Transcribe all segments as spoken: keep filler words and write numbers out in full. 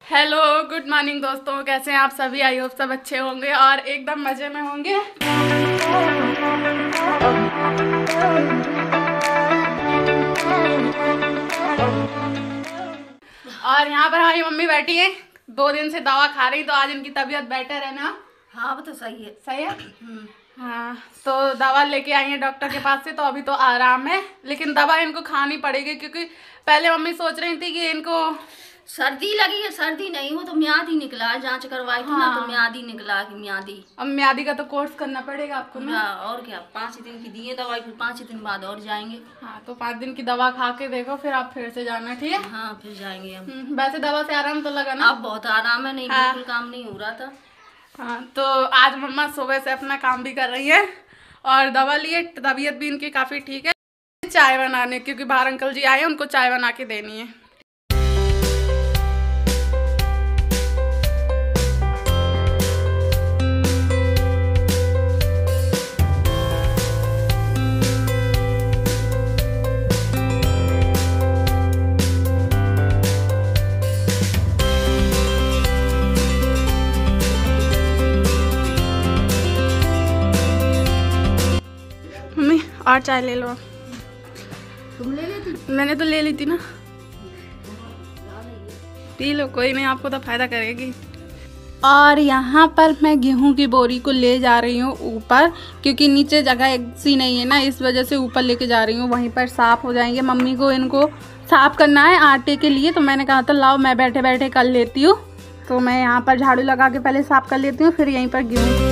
Hello good morning दोस्तों, कैसे हैं आप सभी। आई होप सब अच्छे होंगे और एकदम मज़े में होंगे। और यहाँ पर हमारी मम्मी बैठी है, दो दिन से दवा खा रही, तो आज इनकी तबीयत बेटर है ना। हाँ वो तो सही है। सही है। हाँ, तो दवा लेके आई है डॉक्टर के पास से, तो अभी तो आराम है, लेकिन दवा इनको खानी पड़ेगी क्योंकि पहले मम्मी सोच रही थी कि इनको सर्दी लगी है। सर्दी नहीं हो तो म्यादी निकला, जांच करवाई थी। हाँ। ना तो म्यादी निकला कि म्यादी। अब म्यादी का तो कोर्स करना पड़ेगा आपको ना। और क्या, पाँच दिन की दिए दवाई, फिर पाँच दिन बाद और जाएंगे। हाँ, तो पाँच दिन की दवा खा के देखो, फिर आप फिर से जाना, ठीक है। हाँ फिर जाएंगे हम। वैसे दवा से आराम तो लगा ना। अब बहुत आराम है। नहीं हाँ। बिल्कुल काम नहीं हो रहा था। हाँ, तो आज मम्मा सुबह से अपना काम भी कर रही है और दवा लिए, तबीयत भी इनकी काफ़ी ठीक है। चाय बनाने, क्योंकि बाहर अंकल जी आए हैं, उनको चाय बना के देनी है। मम्मी और चाय ले लो। तुम ले लेती? मैंने तो ले ली थी ना। पी लो, कोई नहीं, आपको तो फायदा करेगी। और यहाँ पर मैं गेहूं की बोरी को ले जा रही हूँ ऊपर, क्योंकि नीचे जगह ऐसी नहीं है ना, इस वजह से ऊपर लेके जा रही हूँ। वहीं पर साफ़ हो जाएंगे। मम्मी को इनको साफ़ करना है आटे के लिए, तो मैंने कहा था लाओ मैं बैठे बैठे कर लेती हूँ। तो मैं यहाँ पर झाड़ू लगा के पहले साफ़ कर लेती हूँ, फिर यहीं पर गेहूँ।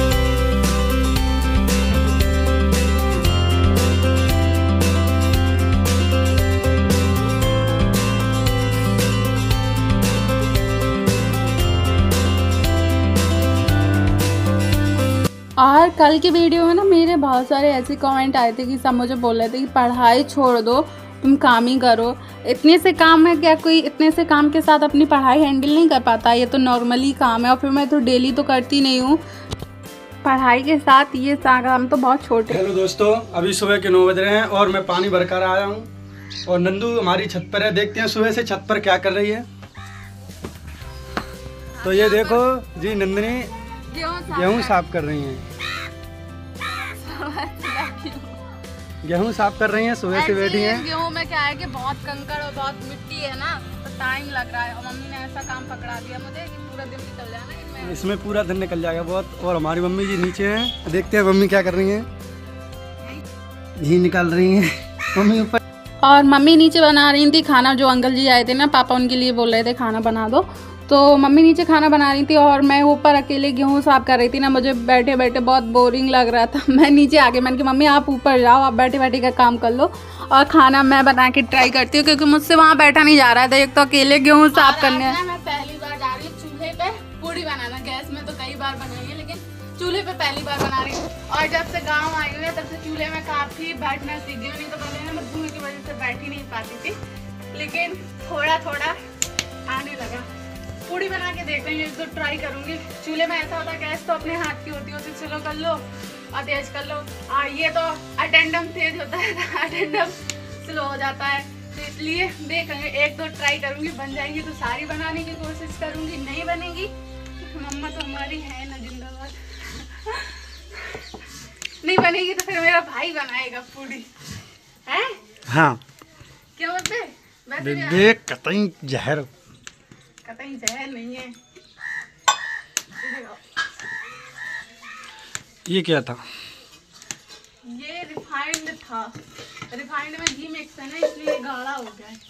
और कल की वीडियो में ना मेरे बहुत सारे ऐसे कमेंट आए थे कि सब मुझे बोल रहे थे कि पढ़ाई छोड़ दो, तुम काम ही करो। इतने से काम है क्या, कोई इतने से काम के साथ अपनी पढ़ाई हैंडल नहीं कर पाता। ये तो नॉर्मली काम है, और फिर मैं तो डेली तो करती नहीं हूँ पढ़ाई के साथ, ये काम तो बहुत छोटे। हेलो दोस्तों, अभी सुबह के नौ बज रहे हैं और मैं पानी भरकर आया हूँ और नंदू हमारी छत पर है। देखते हैं सुबह से छत पर क्या कर रही है। तो ये देखो जी, नंदिनी गेहूँ साफ कर रही हैं। गेहूँ साफ कर रही हैं, सुबह से बैठी हैं। गेहूँ में क्या है कि बहुत कंकड़ और बहुत मिट्टी है ना, तो टाइम लग रहा है। और मम्मी ने ऐसा काम पकड़ा दिया मुझे कि पूरा दिन निकल जाना इसमें। इसमें पूरा दिन निकल जाएगा बहुत। और हमारी मम्मी जी नीचे हैं, देखते हैं मम्मी क्या कर रही हैं। घी निकाल रही हैं मम्मी ऊपर। और मम्मी नीचे बना रही थी खाना, जो अंकल जी आए थे ना, पापा उनके लिए बोल रहे थे खाना बना दो, तो मम्मी नीचे खाना बना रही थी और मैं ऊपर अकेले गेहूँ साफ कर रही थी ना। मुझे बैठे बैठे बहुत बोरिंग लग रहा था। मैं नीचे आ गई, मैंने कहा मम्मी आप ऊपर जाओ, आप बैठे बैठे का काम कर लो और खाना मैं बना के ट्राई करती हूँ, क्योंकि मुझसे वहाँ बैठा नहीं जा रहा था। एक तो अकेले गेहूँ साफ करने। मैं पहली बार जा रही हूँ चूल्हे पे पूड़ी बनाना। गैस में तो कई बार बनाई है, लेकिन चूल्हे पे पहली बार बना रही हूँ। और जब से गाँव आई हुई है तब से चूल्हे में काफ़ी बैठना सीख गई। नहीं तो पहले ना मैं धुएं की वजह से बैठ ही नहीं पाती थी, लेकिन थोड़ा थोड़ा आने लगा। पूड़ी बना के देख रही हूँ, तो ट्राई करूंगी। चूल्हे में ऐसा होता है, गैस तो अपने हाथ की होती है, उसे स्लो कर लो और तेज कर लो। और ये तो अटेंडम तेज होता है, अटेंडम स्लो हो जाता है। तो इसलिए देखेंगे, एक दो ट्राई करूंगी, बन जाएंगी तो सारी बनाने की कोशिश करूंगी। नहीं बनेगी तो मम्मा तो हमारी है ना जिंदाबाद। नहीं बनेगी तो फिर मेरा भाई बनाएगा पूड़ी, है? हाँ क्या बोलते? देख कतई जहर, कतई जहर नहीं है। ये क्या था? ये रिफाइंड था। रिफाइंड में घी मिक्स है ना, इसलिए गाढ़ा हो गया है।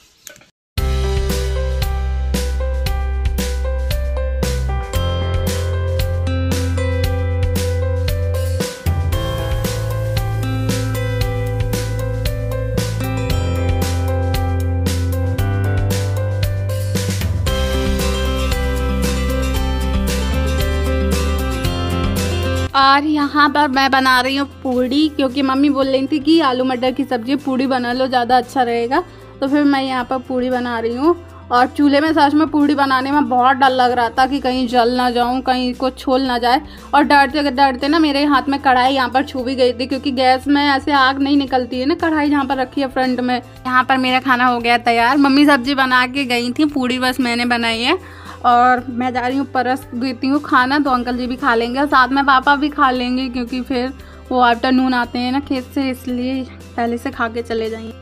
और यहाँ पर मैं बना रही हूँ पूड़ी, क्योंकि मम्मी बोल रही थी कि आलू मटर की सब्जी पूड़ी बना लो, ज़्यादा अच्छा रहेगा। तो फिर मैं यहाँ पर पूड़ी बना रही हूँ। और चूल्हे में सच में पूड़ी बनाने में बहुत डर लग रहा था कि कहीं जल ना जाऊं, कहीं कुछ छोल ना जाए। और डरते डरते ना मेरे हाथ में कढ़ाई यहाँ पर छू भी गई थी, क्योंकि गैस में ऐसे आग नहीं निकलती है ना, कढ़ाई जहाँ पर रखी है फ्रंट में। यहाँ पर मेरा खाना हो गया तैयार। मम्मी सब्जी बना के गई थी, पूड़ी बस मैंने बनाई है। और मैं जा रही हूँ परस देती हूँ खाना, तो अंकल जी भी खा लेंगे और साथ में पापा भी खा लेंगे, क्योंकि फिर वो आफ्टरनून आते हैं ना खेत से, इसलिए पहले से खा के चले जाएंगे।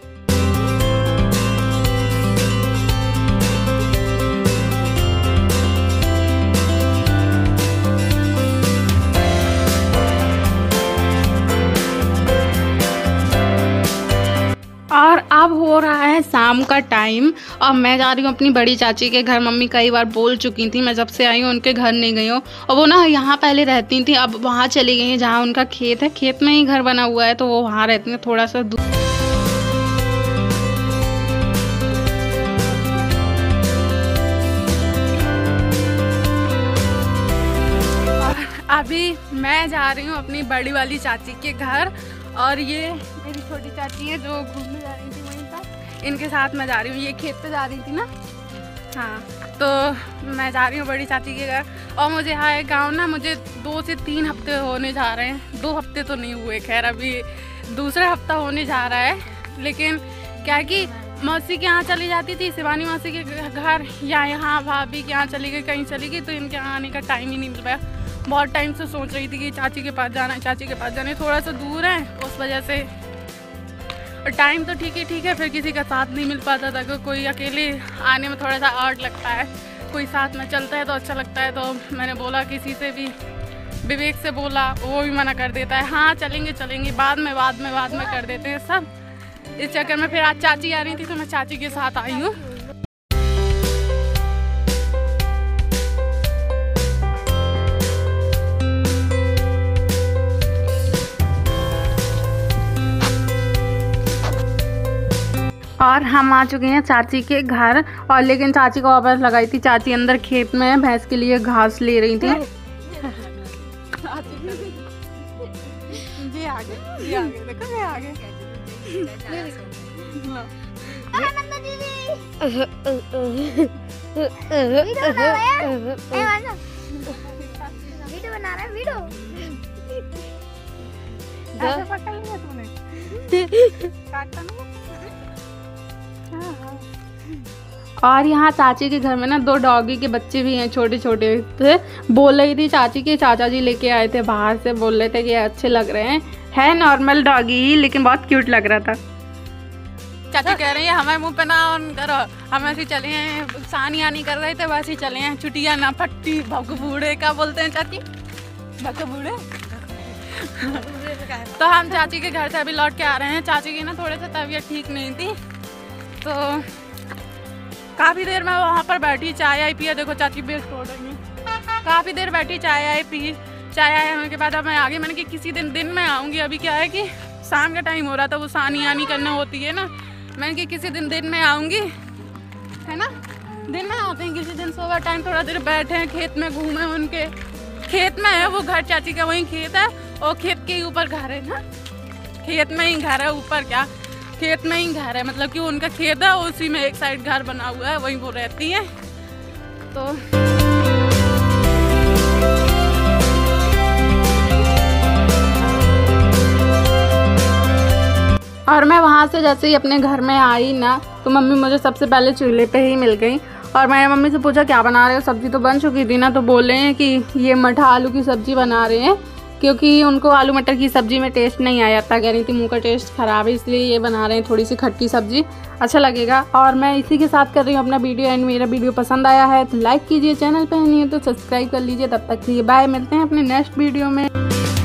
और अब हो रहा है शाम का टाइम और मैं जा रही हूँ अपनी बड़ी चाची के घर। मम्मी कई बार बोल चुकी थी, मैं जब से आई हूँ उनके घर नहीं गई हूँ, और वो ना यहाँ पहले रहती थी, अब वहाँ चली गई हैं जहाँ उनका खेत है। खेत में ही घर बना हुआ है तो वो वहाँ रहती हैं, थोड़ा सा दूर। अभी मैं जा रही हूँ अपनी बड़ी वाली चाची के घर, और ये मेरी छोटी चाची है जो घूमने जा रही थी वहीं पर, इनके साथ मैं जा रही हूँ। ये खेत पे जा रही थी ना, हाँ, तो मैं जा रही हूँ बड़ी चाची के घर। और मुझे आए गांव ना, मुझे दो से तीन हफ्ते होने जा रहे हैं, दो हफ्ते तो नहीं हुए, खैर अभी दूसरा हफ्ता होने जा रहा है। लेकिन क्या कि मौसी के यहाँ चली जाती थी, शिवानी मौसी के घर, या यहाँ भाभी के यहाँ चली गई, कहीं चली गई, तो इनके यहाँ आने का टाइम ही नहीं मिल पाया। बहुत टाइम से सोच रही थी कि चाची के पास जाना है, चाची के पास जाना है, थोड़ा सा दूर है उस वजह से। और टाइम तो ठीक है ठीक है फिर किसी का साथ नहीं मिल पाता था, क्योंकि कोई अकेले आने में थोड़ा सा आर्ट लगता है, कोई साथ में चलता है तो अच्छा लगता है। तो मैंने बोला किसी से भी, विवेक से बोला, वो भी मना कर देता है, हाँ चलेंगे चलेंगे बाद में बाद में बाद में कर देते हैं सब। इस चक्कर में फिर आज चाची आ रही थी तो मैं चाची के साथ आई हूँ। और हम आ चुके हैं चाची के घर, और लेकिन चाची को वापस लगाई थी, चाची अंदर खेत में भैंस के लिए घास ले रही थी। ये आगे, ये आगे, देखो ये आगे। वीडियो बना रहा है, वीडियो ऐसे पकड़ लिया तूने, काटता नहीं। और यहाँ चाची के घर में ना दो डॉगी के बच्चे भी हैं, छोटे छोटे थे। बोल रही थी चाची के चाचा जी लेके आए थे बाहर से, बोल रहे थे कि अच्छे लग रहे हैं, है नॉर्मल डॉगी लेकिन बहुत क्यूट लग रहा था। चाची कह रही है हमारे मुंह पे ना ऑन करो, हम ऐसे चले हैं, सानी आनी कर रहे थे वैसे ही चले हैं, चुटिया ना फट्टी भगबूढ़े का बोलते हैं चाची, भगबूढ़े। तो हम चाची के घर से अभी लौट के आ रहे हैं। चाची की ना थोड़े से तबीयत ठीक नहीं थी, तो काफ़ी देर मैं वहाँ पर बैठी, चाय आई पिया, देखो चाची बेस्ट हो रही है, काफ़ी देर बैठी, चाय आई पी, चाय आए होने के बाद अब मैं आगे, मैंने कि किसी दिन दिन में आऊँगी। अभी क्या है कि शाम का टाइम हो रहा था, वो सानी आनी करने होती है ना, मैंने कि किसी दिन दिन में आऊँगी, है ना, दिन में आते हैं किसी दिन, सुबह टाइम थोड़ा देर बैठे हैं, खेत में घूमे, उनके खेत में है वो घर, चाची का वहीं खेत है, और खेत के ही ऊपर घर है ना, खेत में ही घर है, ऊपर क्या खेत में ही घर है, मतलब कि उनका खेत है, उसी में एक साइड घर बना हुआ है, वहीं वो रहती है। तो और मैं वहाँ से जैसे ही अपने घर में आई ना, तो मम्मी मुझे सबसे पहले चूल्हे पे ही मिल गई, और मैंने मम्मी से पूछा क्या बना रहे हो, सब्जी तो बन चुकी थी ना, तो बोल रहे हैं कि ये मठा आलू की सब्जी बना रहे हैं, क्योंकि उनको आलू मटर की सब्जी में टेस्ट नहीं आया था, कह रही थी मुंह का टेस्ट ख़राब है, इसलिए ये बना रहे हैं थोड़ी सी खट्टी सब्जी, अच्छा लगेगा। और मैं इसी के साथ कर रही हूँ अपना वीडियो एंड। मेरा वीडियो पसंद आया है तो लाइक कीजिए, चैनल पर नहीं है तो सब्सक्राइब कर लीजिए। तब तक के लिए बाय, मिलते हैं अपने नेक्स्ट वीडियो में।